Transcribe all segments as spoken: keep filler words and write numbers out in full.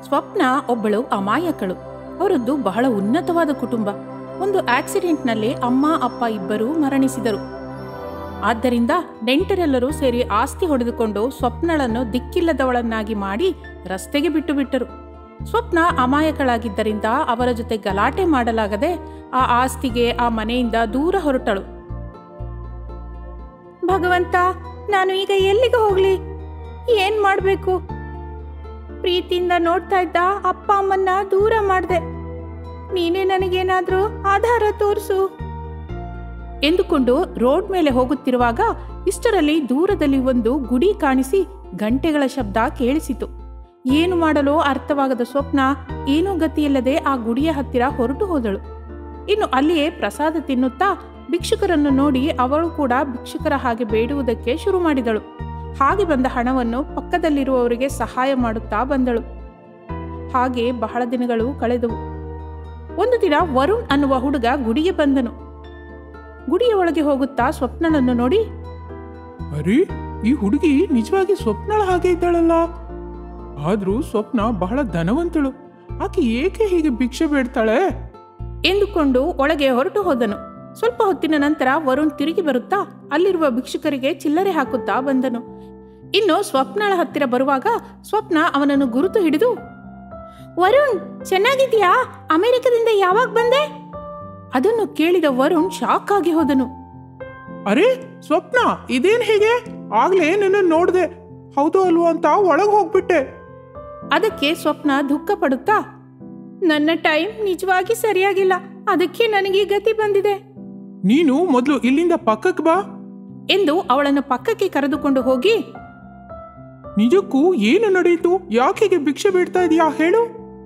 ಸ್ವಪ್ನ ಒಬ್ಬಳು ಅಮಾಯಕಳು. ಅವರದ್ದು ಬಹಳ ಉನ್ನತವಾದ ಕುಟುಂಬ. ಒಂದು ಆಕ್ಸಿಡೆಂಟ್ನಲ್ಲಿ ಅಮ್ಮ ಅಪ್ಪ ಇಬ್ಬರೂ ಮರಣಿಸಿದರು. ಆದ್ದರಿಂದ ನೆಂಟರೆಲ್ಲರೂ ಸೇರಿ ಆಸ್ತಿ ಹೊಡೆದುಕೊಂಡು ಸ್ವಪ್ನಳನ್ನು ದಿಕ್ಕಿಲ್ಲದವಳನ್ನಾಗಿ ಮಾಡಿ ರಸ್ತೆಗೆ ಬಿಟ್ಟು ಬಿಟ್ಟರು. ಸ್ವಪ್ನ ಅಮಾಯಕಳಾಗಿದ್ದರಿಂದ ಅವರ ಜೊತೆ ಗಲಾಟೆ ಮಾಡಲಾಗದೆ ಆ ಆಸ್ತಿಗೆ ಆ ಮನೆಯಿಂದ ದೂರ ಹೊರಟಳು. ಭಗವಂತ, ನಾನು ಈಗ ಎಲ್ಲಿಗೆ ಹೋಗ್ಲಿ? ಏನ್ ಮಾಡ್ಬೇಕು? ಪ್ರೀತಿಯಿಂದ ನೋಡ್ತಾ ಇದ್ದ ಅಪ್ಪ ಅಮ್ಮನ್ನ ದೂರ ಮಾಡ್ದೆ. ನೀನೇ ನನಗೇನಾದ್ರೂ ಆಧಾರ ತೋರಿಸು ಎಂದುಕೊಂಡು ರೋಡ್ ಮೇಲೆ ಹೋಗುತ್ತಿರುವಾಗ ಇಷ್ಟರಲ್ಲಿ ದೂರದಲ್ಲಿ ಒಂದು ಗುಡಿ ಕಾಣಿಸಿ ಗಂಟೆಗಳ ಶಬ್ದ ಕೇಳಿಸಿತು. ಏನು ಮಾಡಲು ಅರ್ಥವಾಗದ ಸ್ವಪ್ನ ಏನೂ ಗತಿಯಿಲ್ಲದೆ ಆ ಗುಡಿಯ ಹತ್ತಿರ ಹೊರಟು ಹೋದಳು. ಇನ್ನು ಅಲ್ಲಿಯೇ ಪ್ರಸಾದ ತಿನ್ನುತ್ತಾ ಭಿಕ್ಷುಕರನ್ನು ನೋಡಿ ಅವಳು ಕೂಡ ಭಿಕ್ಷುಕರ ಹಾಗೆ ಬೇಡುವುದಕ್ಕೆ ಶುರು ಮಾಡಿದಳು. ಹಾಗೆ ಬಂದ ಹಣವನ್ನು ಪಕ್ಕದಲ್ಲಿರುವವರಿಗೆ ಸಹಾಯ ಮಾಡುತ್ತಾ ಬಂದಳು. ಹಾಗೆ ಬಹಳ ದಿನಗಳು ಕಳೆದವು. ಒಂದು ದಿನ ವರುಣ್ ಅನ್ನುವ ಹುಡುಗ ಗುಡಿಗೆ ಬಂದನು. ಗುಡಿಯ ಒಳಗೆ ಹೋಗುತ್ತಾ ಸ್ವಪ್ನಳನ್ನು ನೋಡಿ, ಅರೆ, ಈ ಹುಡುಗಿ ನಿಜವಾಗಿ ಸ್ವಪ್ನಳ ಹಾಗೆ ಇದ್ದಾಳಲ್ಲ. ಆದ್ರೂ ಸ್ವಪ್ನ ಬಹಳ ಧನವಂತಳು. ಆಕೆ ಏಕೆ ಹೀಗೆ ಭಿಕ್ಷೆ ಬೇಡ್ತಾಳೆ ಎಂದುಕೊಂಡು ಒಳಗೆ ಹೊರಟು ಹೋದನು. ಸ್ವಲ್ಪ ಹೊತ್ತಿನ ನಂತರ ವರುಣ್ ತಿರುಗಿ ಬರುತ್ತಾ ಅಲ್ಲಿರುವ ಭಿಕ್ಷುಕರಿಗೆ ಚಿಲ್ಲರೆ ಹಾಕುತ್ತಾ ಬಂದನು. ಇನ್ನು ಸ್ವಪ್ನಳ ಹತ್ತಿರ ಬರುವಾಗ ಸ್ವಪ್ನ ಅವನನ್ನು ಗುರುತು ಹಿಡಿದು, ವರುಣ್, ಚೆನ್ನಾಗಿದ್ಯಾ? ಅಮೆರಿಕದಿಂದ ಯಾವಾಗ ಬಂದೆ? ಅದನ್ನು ಕೇಳಿದ ವರುಣ್ ಶಾಕ್ ಆಗಿ ಹೋದನು. ಅರೆ ಸ್ವಪ್ನ, ಇದೇನ್ ಹೇಗೆ? ಆಗ್ಲೇ ನಿನ್ನ ನೋಡ್ದೆ, ಹೌದು ಅಲ್ವೋ ಅಂತ ಒಳಗೆ ಹೋಗ್ಬಿಟ್ಟೆ. ಅದಕ್ಕೆ ಸ್ವಪ್ನ ದುಃಖ ಪಡುತ್ತಾ, ನನ್ನ ಟೈಮ್ ನಿಜವಾಗಿ ಸರಿಯಾಗಿಲ್ಲ, ಅದಕ್ಕೆ ನನಗೆ ಗತಿ ಬಂದಿದೆ. ನೀನು ಮೊದಲು ಇಲ್ಲಿಂದ ಪಕ್ಕಕ್ಕೆ ಬಾ ಎಂದು ಅವಳನ್ನು ಪಕ್ಕಕ್ಕೆ ಕರೆದುಕೊಂಡು ಹೋಗಿ, ನಿಜಕ್ಕೂ ಏನು ನಡೆಯಿತು? ಯಾಕೆ ಭಿಕ್ಷೆ ಬೇಡ್ತಾ ಇದೀಯಾ ಹೇಳು?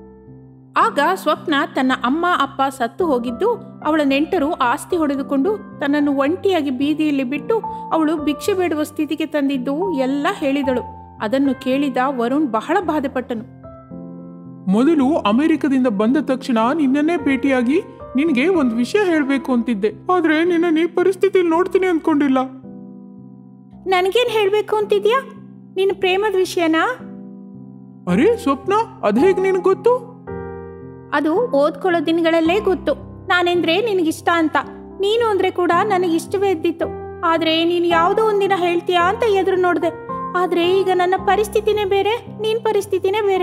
ಆಗ ಸ್ವಪ್ನ ತನ್ನ ಅಮ್ಮ ಅಪ್ಪ ಸತ್ತು ಹೋಗಿದ್ದು, ಅವಳ ನೆಂಟರು ಆಸ್ತಿ ಹೊಡೆದುಕೊಂಡು ತನ್ನನ್ನು ಒಂಟಿಯಾಗಿ ಬೀದಿಯಲ್ಲಿ ಬಿಟ್ಟು ಅವಳು ಭಿಕ್ಷೆ ಬೇಡುವ ಸ್ಥಿತಿಗೆ ತಂದಿದ್ದು ಎಲ್ಲ ಹೇಳಿದಳು. ಅದನ್ನು ಕೇಳಿದ ವರುಣ್ ಬಹಳ ಬಾಧೆಪಟ್ಟನು. ಮೊದಲು ಅಮೆರಿಕದಿಂದ ಬಂದ ತಕ್ಷಣ ನಿನ್ನನ್ನೇ ಭೇಟಿಯಾಗಿ ನಿನಗೆ ಒಂದು ವಿಷಯ ಹೇಳಬೇಕು ಅಂತಿದ್ದೆ. ಆದ್ರೆ ನಿನ್ನ ಈ ಪರಿಸ್ಥಿತಿಯಲ್ಲಿ ನೋಡ್ತೀನಿ ಅಂದ್ಕೊಂಡಿಲ್ಲ. ನನಗೇನ್ ಹೇಳ್ಬೇಕು ಅಂತಿದ್ಯಾ? ನಿನ್ನ ಪ್ರೇಮದ ವಿಷಯನಾ? ಅರೆ ಸ್ವಪ್ನ, ಅದ್ ಹೇಗ್ ನಿನಗೆ ಗೊತ್ತು? ಅದು ಓದ್ಕೊಳ್ಳೋ ದಿನಗಳಲ್ಲೇ ಗೊತ್ತು. ನಾನೆಂದ್ರೆ ನಿನಗಿಷ್ಟ ಅಂತ. ನೀನು ಅಂದ್ರೆ ಕೂಡ ನನಗಿಷ್ಟವೇ ಇದ್ದಿತ್ತು. ಆದ್ರೆ ನೀನು ಯಾವುದೋ ಒಂದಿನ ಹೇಳ್ತೀಯಾ ಅಂತ ಎದುರು ನೋಡ್ದೆ. ಆದ್ರೆ ಈಗ ನನ್ನ ಪರಿಸ್ಥಿತಿನೇ ಬೇರೆ, ನೀನ್ ಪರಿಸ್ಥಿತಿನೇ ಬೇರೆ.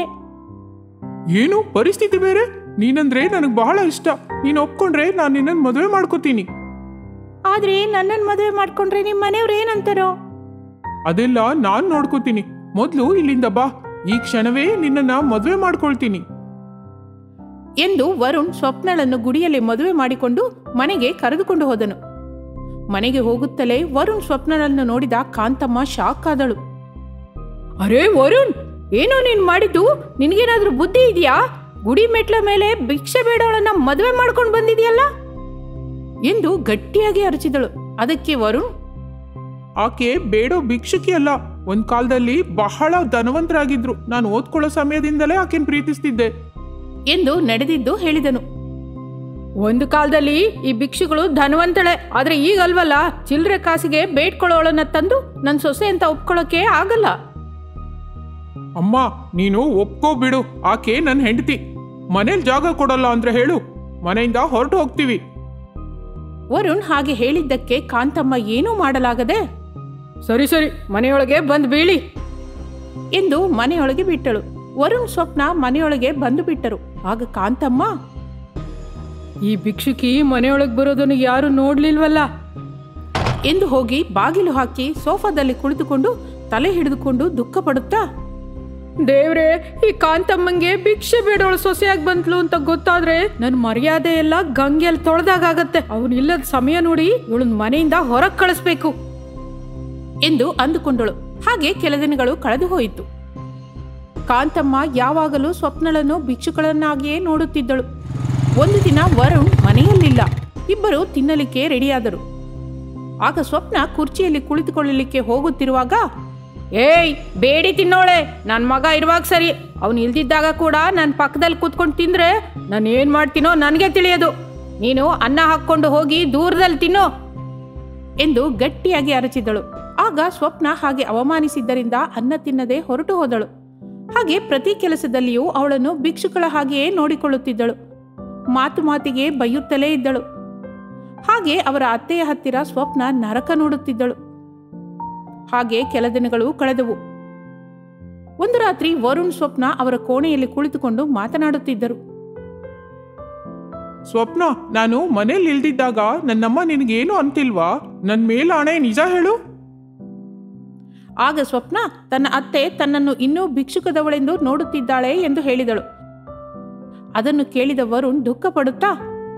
ಏನು ಪರಿಸ್ಥಿತಿ ಬೇರೆ? ನೀನಂದ್ರೆ ನನಗೆ ಬಹಳ ಇಷ್ಟ. ನೀನ್ ಒಪ್ಕೊಂಡ್ರೆ ನಾನು ನಿನ್ನನ್ನು ಮದುವೆ ಮಾಡ್ಕೋತೀನಿ. ಆದ್ರೆ ನನ್ನನ್ನು ಮದುವೆ ಮಾಡ್ಕೊಂಡ್ರೆ ನಿಮ್ಮ ಮನೆಯವ್ರು ಏನಂತಾರೋ? ಅದೆಲ್ಲ ನಾನ್ ನೋಡ್ಕೋತೀನಿ. ಮೊದ್ಲು ಇಲ್ಲಿಂದ ಬಾ, ಈ ಕ್ಷಣವೇ ನಿನ್ನನ್ನ ಮದುವೆ ಮಾಡ್ಕೊಳ್ತೀನಿ ಎಂದು ವರುಣ್ ಸ್ವಪ್ನಳನ್ನು ಗುಡಿಯಲ್ಲಿ ಮದುವೆ ಮಾಡಿಕೊಂಡು ಮನೆಗೆ ಕರೆದುಕೊಂಡು ಹೋದನು. ಮನೆಗೆ ಹೋಗುತ್ತಲೇ ವರುಣ್ ಸ್ವಪ್ನಳನ್ನು ನೋಡಿದ ಕಾಂತಮ್ಮ ಶಾಕ್ ಆದಳು. ಅರೆ ವರುಣ್, ಏನೋ ನೀನ್ ಮಾಡಿದ್ದು? ನಿನ್ಗೇನಾದ್ರೂ ಬುದ್ಧಿ ಇದೆಯಾ? ಗುಡಿ ಮೆಟ್ಲ ಮೇಲೆ ಭಿಕ್ಷೆ ಬೇಡವಳನ್ನ ಮದುವೆ ಮಾಡ್ಕೊಂಡು ಬಂದಿದೆಯಲ್ಲ ಎಂದು ಗಟ್ಟಿಯಾಗಿ ಅರಚಿದಳು. ಅದಕ್ಕೆ ವರುಣ್, ಆಕೆ ಬೇಡೋ ಭಿಕ್ಷುಕಿ ಅಲ್ಲ. ಒಂದ್ ಕಾಲದಲ್ಲಿ ಬಹಳ ಧನವಂತರಾಗಿದ್ರು. ನಾನು ಓದ್ಕೊಳ್ಳೋ ಸಮಯದಿಂದಲೇ ಆಕೆನ್ ಪ್ರೀತಿಸ್ತಿದ್ದೆ ಎಂದು ನಡೆದಿದ್ದು ಹೇಳಿದನು. ಒಂದು ಕಾಲದಲ್ಲಿ ಈ ಭಿಕ್ಷುಗಳು ಧನವಂತಳೆ, ಆದ್ರೆ ಈಗಲ್ವಲ್ಲ. ಚಿಲ್ಲರೆ ಕಾಸಿಗೆ ಬೇಡ್ಕೊಳ್ಳೋಳನ್ನ ತಂದು ನನ್ ಸೊಸೆ ಅಂತ ಒಪ್ಕೊಳ್ಳೋಕೆ ಆಗಲ್ಲ. ಅಮ್ಮ, ನೀನು ಒಪ್ಕೋ ಬಿಡು. ಆಕೆ ನನ್ನ ಹೆಂಡತಿ. ಮನೇಲಿ ಜಾಗ ಕೊಡಲ್ಲ ಅಂದ್ರೆ ಹೇಳು, ಮನೆಯಿಂದ ಹೊರಟು ಹೋಗ್ತೀವಿ. ವರುಣ್ ಹಾಗೆ ಹೇಳಿದ್ದಕ್ಕೆ ಕಾಂತಮ್ಮ ಏನೂ ಮಾಡಲಾಗದೆ, ಸರಿ ಸರಿ ಮನೆಯೊಳಗೆ ಬಂದು ಬೀಳಿ ಎಂದು ಮನೆಯೊಳಗೆ ಬಿಟ್ಟಳು. ವರುಣ್ ಸ್ವಪ್ನ ಮನೆಯೊಳಗೆ ಬಂದು ಬಿಟ್ಟರು. ಆಗ ಕಾಂತಮ್ಮ, ಈ ಭಿಕ್ಷುಕಿ ಮನೆಯೊಳಗೆ ಬರೋದನ್ನು ಯಾರು ನೋಡ್ಲಿಲ್ವಲ್ಲ ಎಂದು ಹೋಗಿ ಬಾಗಿಲು ಹಾಕಿ ಸೋಫಾದಲ್ಲಿ ಕುಳಿತುಕೊಂಡು ತಲೆ ಹಿಡಿದುಕೊಂಡು ದುಃಖ ಪಡುತ್ತಾ, ದೇವ್ರೆ, ಈ ಕಾಂತಮ್ಮಂಗೆ ಭಿಕ್ಷೆ ಬೇಡವಳು ಸೊಸೆಯಾಗಿ ಬಂದ್ಲು ಅಂತ ಗೊತ್ತಾದ್ರೆ ನನ್ನ ಮರ್ಯಾದೆ ಎಲ್ಲ ಗಂಗೆಯಲ್ಲಿ ತೊಳೆದಾಗತ್ತೆ. ಅವನಿಲ್ಲದ ಸಮಯ ನೋಡಿ ಇವಳನ್ನ ಮನೆಯಿಂದ ಹೊರಗೆ ಕಳಿಸ್ಬೇಕು ಎಂದು ಅಂದುಕೊಂಡಳು. ಹಾಗೆ ಕೆಲ ದಿನಗಳು ಕಳೆದು ಹೋಯಿತು. ಕಾಂತಮ್ಮ ಯಾವಾಗಲೂ ಸ್ವಪ್ನಳನ್ನು ಭಿಕ್ಷುಗಳನ್ನಾಗಿಯೇ ನೋಡುತ್ತಿದ್ದಳು. ಒಂದು ದಿನ ವರುಣ್ ಮನೆಯಲ್ಲಿಲ್ಲ. ಇಬ್ಬರು ತಿನ್ನಲಿಕ್ಕೆ ರೆಡಿಯಾದರು. ಆಗ ಸ್ವಪ್ನ ಕುರ್ಚಿಯಲ್ಲಿ ಕುಳಿತುಕೊಳ್ಳಲಿಕ್ಕೆ ಹೋಗುತ್ತಿರುವಾಗ, ಏಯ್ ಬೇಡಿ ತಿನ್ನೋಳೆ, ನನ್ನ ಮಗ ಇರುವಾಗ ಸರಿ, ಅವನು ಇಲ್ದಿದ್ದಾಗ ಕೂಡ ನನ್ನ ಪಕ್ಕದಲ್ಲಿ ಕೂತ್ಕೊಂಡು ತಿಂದ್ರೆ ನಾನು ಏನು ಮಾಡ್ತೀನೋ ನನಗೆ ತಿಳಿಯೋದು. ನೀನು ಅನ್ನ ಹಾಕ್ಕೊಂಡು ಹೋಗಿ ದೂರದಲ್ಲಿ ತಿನ್ನೋ ಎಂದು ಗಟ್ಟಿಯಾಗಿ ಅರಚಿದಳು. ಆಗ ಸ್ವಪ್ನ ಹಾಗೆ ಅವಮಾನಿಸಿದ್ದರಿಂದ ಅನ್ನ ತಿನ್ನದೆ ಹೊರಟು ಹೋದಳು. ಹಾಗೆ ಪ್ರತಿ ಕೆಲಸದಲ್ಲಿಯೂ ಅವಳನ್ನು ಭಿಕ್ಷುಕಳ ಹಾಗೆಯೇ ನೋಡಿಕೊಳ್ಳುತ್ತಿದ್ದಳು. ಮಾತು ಮಾತಿಗೆ ಬೈಯುತ್ತಲೇ ಇದ್ದಳು. ಹಾಗೆ ಅವರ ಅತ್ತೆಯ ಹತ್ತಿರ ಸ್ವಪ್ನ ನರಕ ನೋಡುತ್ತಿದ್ದಳು. ಹಾಗೆ ಕೆಲ ದಿನಗಳು ಕಳೆದವು. ಒಂದು ರಾತ್ರಿ ವರುಣ್ ಸ್ವಪ್ನ ಅವರ ಕೋಣೆಯಲ್ಲಿ ಕುಳಿತುಕೊಂಡು ಮಾತನಾಡುತ್ತಿದ್ದರು. ಸ್ವಪ್ನ, ನಾನು ಮನೇಲಿ ಇಲ್ದಿದ್ದಾಗ ನನ್ನಮ್ಮ ನಿನಗೇನು ಅಂತಿಲ್ವಾ? ನನ್ನ ಮೇಲಾಣೆ ನಿಜ ಹೇಳು. ಆಗ ಸ್ವಪ್ನ ತನ್ನ ಅತ್ತೆ ತನ್ನನ್ನು ಇನ್ನೂ ಭಿಕ್ಷುಕದವಳೆಂದು ನೋಡುತ್ತಿದ್ದಾಳೆ ಎಂದು ಹೇಳಿದಳು. ಅದನ್ನು ಕೇಳಿದ ವರುಣ್ ದುಃಖ ಪಡುತ್ತಾ,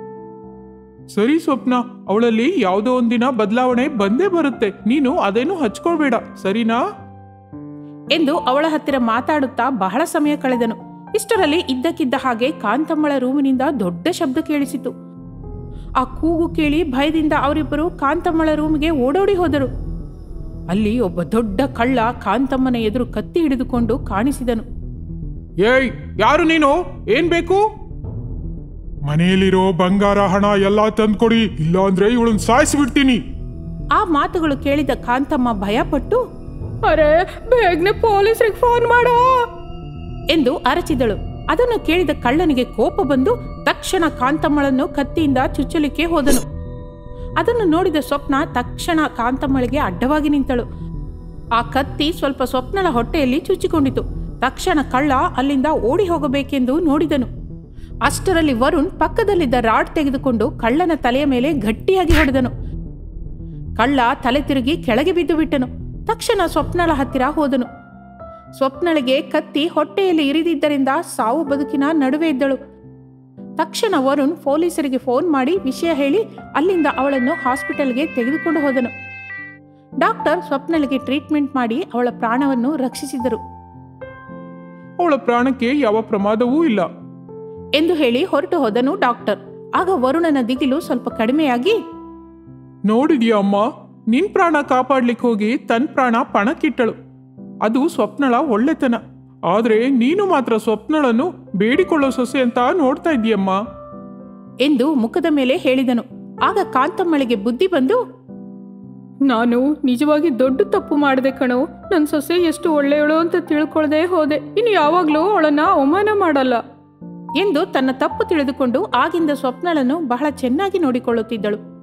ಸರಿ ಸ್ವಪ್ನ, ಅವಳಲ್ಲಿ ಯಾವುದೋ ಒಂದಿನ ಬದಲಾವಣೆ ಬಂದೇ ಬರುತ್ತೆ. ನೀನು ಅದೇನು ಹಚ್ಕೊಳ್ಬೇಡ, ಸರಿನಾ ಎಂದು ಅವಳ ಹತ್ತಿರ ಮಾತಾಡುತ್ತಾ ಬಹಳ ಸಮಯ ಕಳೆದನು. ಇಷ್ಟರಲ್ಲಿ ಇದ್ದಕ್ಕಿದ್ದ ಹಾಗೆ ಕಾಂತಮ್ಮಳ ರೂಮಿನಿಂದ ದೊಡ್ಡ ಶಬ್ದ ಕೇಳಿಸಿತು. ಆ ಕೂಗು ಕೇಳಿ ಭಯದಿಂದ ಅವರಿಬ್ಬರು ಕಾಂತಮ್ಮಳ ರೂಮಿಗೆ ಓಡೋಡಿ ಹೋದರು. ಅಲ್ಲಿ ಒಬ್ಬ ದೊಡ್ಡ ಕಳ್ಳ ಕಾಂತಮ್ಮನ ಎದುರು ಕತ್ತಿ ಹಿಡಿದುಕೊಂಡು ಕಾಣಿಸಿದನು. ಏಯ್, ಯಾರು ನೀನು? ಏನ್ ಬೇಕು? ಮನೆಯಲ್ಲಿರೋ ಬಂಗಾರ ಹಣ ಎಲ್ಲ ತಂದ್ಕೊಡಿ, ಇಲ್ಲ ಅಂದ್ರೆ ಇವಳನ್ನ ಸಾಯಿಸಿಬಿಡ್ತೀನಿ. ಆ ಮಾತುಗಳು ಕೇಳಿದ ಕಾಂತಮ್ಮ ಭಯಪಟ್ಟು, ಅರೆ ಬೇಗನೆ ಪೊಲೀಸರಿಗೆ ಫೋನ್ ಮಾಡೋ ಎಂದು ಅರಚಿದಳು. ಅದನ್ನು ಕೇಳಿದ ಕಳ್ಳನಿಗೆ ಕೋಪ ಬಂದು ತಕ್ಷಣ ಕಾಂತಮ್ಮಳನ್ನು ಕತ್ತಿಯಿಂದ ಚುಚ್ಚಲಿಕ್ಕೆ ಹೋದನು. ಅದನ್ನು ನೋಡಿದ ಸ್ವಪ್ನ ತಕ್ಷಣ ಕಾಂತಮ್ಮಳಿಗೆ ಅಡ್ಡವಾಗಿ ನಿಂತಳು. ಆ ಕತ್ತಿ ಸ್ವಲ್ಪ ಸ್ವಪ್ನಳ ಹೊಟ್ಟೆಯಲ್ಲಿ ಚುಚ್ಚಿಕೊಂಡಿತು. ತಕ್ಷಣ ಕಳ್ಳ ಅಲ್ಲಿಂದ ಓಡಿ ಹೋಗಬೇಕೆಂದು ನೋಡಿದನು. ಅಷ್ಟರಲ್ಲಿ ವರುಣ್ ಪಕ್ಕದಲ್ಲಿದ್ದ ರಾಡ್ ತೆಗೆದುಕೊಂಡು ಕಳ್ಳನ ತಲೆಯ ಮೇಲೆ ಗಟ್ಟಿಯಾಗಿ ಹೊಡೆದನು. ಕಳ್ಳ ತಲೆ ತಿರುಗಿ ಕೆಳಗೆ ಬಿದ್ದು ಬಿಟ್ಟನು. ತಕ್ಷಣ ಸ್ವಪ್ನಳ ಹತ್ತಿರ ಹೋದನು. ಸ್ವಪ್ನಳಿಗೆ ಕತ್ತಿ ಹೊಟ್ಟೆಯಲ್ಲಿ ಇರಿದಿದ್ದರಿಂದ ಸಾವು ಬದುಕಿನ ನಡುವೆ ಇದ್ದಳು. ತಕ್ಷಣ ವರುಣ್ ಪೊಲೀಸರಿಗೆ ಫೋನ್ ಮಾಡಿ ವಿಷಯ ಹೇಳಿ ಅಲ್ಲಿಂದ ಅವಳನ್ನು ಹಾಸ್ಪಿಟಲ್ಗೆ ತೆಗೆದುಕೊಂಡು ಹೋದನು. ಡಾಕ್ಟರ್ ಸ್ವಪ್ನಳಿಗೆ ಟ್ರೀಟ್ಮೆಂಟ್ ಮಾಡಿ ಅವಳ ಪ್ರಾಣವನ್ನು ರಕ್ಷಿಸಿದರು. ಅವಳ ಪ್ರಾಣಕ್ಕೆ ಯಾವ ಪ್ರಮಾದವೂ ಇಲ್ಲ ಎಂದು ಹೇಳಿ ಹೊರಟು ಹೋದನು ಡಾಕ್ಟರ್. ಆಗ ವರುಣನ ದಿಗಿಲು ಸ್ವಲ್ಪ ಕಡಿಮೆಯಾಗಿ, ನೋಡಿದ್ಯಾ ಅಮ್ಮ, ನಿನ್ ಪ್ರಾಣ ಕಾಪಾಡ್ಲಿಕ್ಕೆ ಹೋಗಿ ತನ್ನ ಪ್ರಾಣ ಪಣಕ್ಕಿಟ್ಟಳು. ಅದು ಸ್ವಪ್ನಳ ಒಳ್ಳೆತನ. ಆದ್ರೆ ನೀನು ಮಾತ್ರ ಸ್ವಪ್ನಳನ್ನು ಬೇಡಿಕೊಳ್ಳೋ ಸೊಸೆ ಅಂತ ನೋಡ್ತಾ ಇದ್ದೀಯಮ್ಮ ಎಂದು ಮುಖದ ಮೇಲೆ ಹೇಳಿದನು. ಆಗ ಕಾಂತಮ್ಮಳಿಗೆ ಬುದ್ಧಿ ಬಂದು, ನಾನು ನಿಜವಾಗಿ ದೊಡ್ಡ ತಪ್ಪು ಮಾಡಿದೆ ಕಣೋ. ನನ್ನ ಸೊಸೆ ಎಷ್ಟು ಒಳ್ಳೆಯವಳು ಅಂತ ತಿಳ್ಕೊಳ್ದೇ ಹೋದೆ. ಇನ್ನು ಯಾವಾಗ್ಲೂ ಅವಳನ್ನ ಅವಮಾನ ಮಾಡಲ್ಲ ಎಂದು ತನ್ನ ತಪ್ಪು ತಿಳಿದುಕೊಂಡು ಆಗಿಂದ ಸ್ವಪ್ನಳನ್ನು ಬಹಳ ಚೆನ್ನಾಗಿ ನೋಡಿಕೊಳ್ಳುತ್ತಿದ್ದಳು.